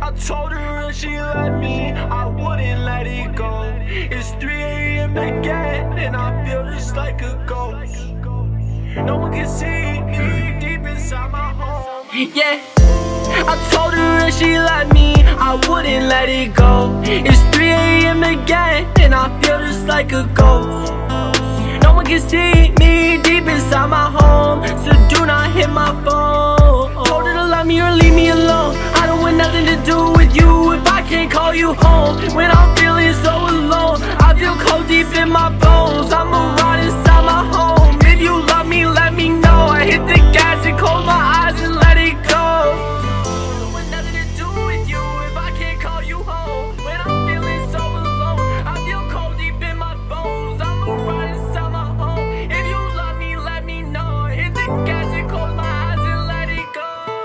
I told her if she let me, I wouldn't let it go. It's 3 AM again, and I feel just like a ghost. No one can see me deep inside my home. Yeah, I told her if she let me, I wouldn't let it go. It's 3 AM again, and I feel just like a ghost. No one can see me deep inside my home, so do not hit my phone. Told her to love me or leave me alone. I don't want nothing to do with you if I can't call you home. When I'm feeling so alone, I feel cold deep in my bones. I'ma ride inside my home. If you love me, let me know. I hit the gas and close my eyes and let it go. I don't want nothing to do with you if I can't call you home. When I'm feeling so alone, I feel cold deep in my bones. I'ma ride inside my home. If you love me, let me know. I hit the gas and close my eyes and let it go.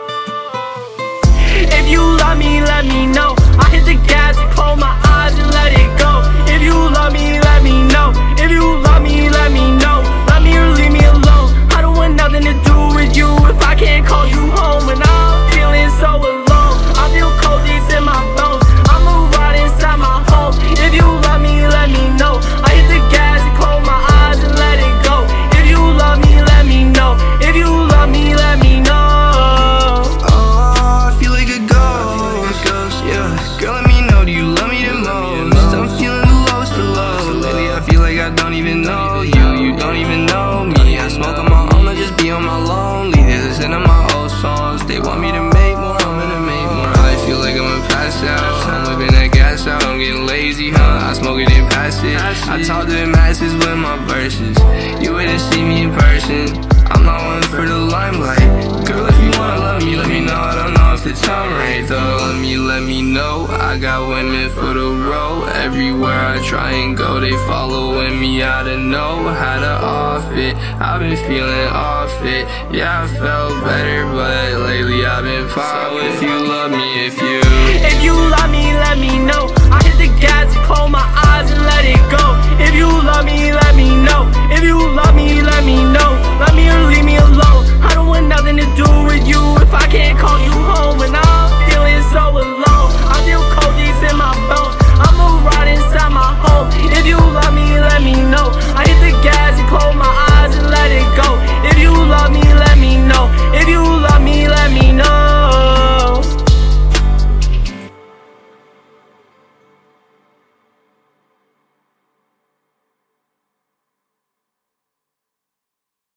If you love me, let me know. I hit the gas and close my eyes and let it go. If you love me, let me know. If you love me, let me know. Love me or leave me alone. I don't want nothing to do with you if I can't call you home. When I'm feeling so alone, I feel cold deep in my bones. I'ma ride inside my home. If you love me, let me know. I hit the gas and close my eyes and let it go. If you love me, let me know. If you love me, let me know. Oh, I feel like a ghost, yeah. Girl, let me know, do you love me the most? I'm feeling the lowest of low. Lately I feel like I don't even know you. You don't even know me. I smoke on my own, I just be on my lonely. They listen to my old songs. They want me to make more, I'm gonna make more. I feel like I'm gonna pass out. I'm whipping that gas out, I'm getting lazy, huh? I smoke it and pass it. I talk to the masses with my verses. You wouldn't see me in person. I'm not one for the limelight. Girl, if you wanna love me, let me know. I don't know if the time right though. Let me know. I got women for the road. Everywhere I try and go, they following me. I don't know how to off it. I've been feeling off it. Yeah, I felt better, but lately I've been fine. So if you love me, if you love me, let me know. I hit the gas and close my eyes and let it go. If you love me, let me know. If you love me, let me know. Love me or leave me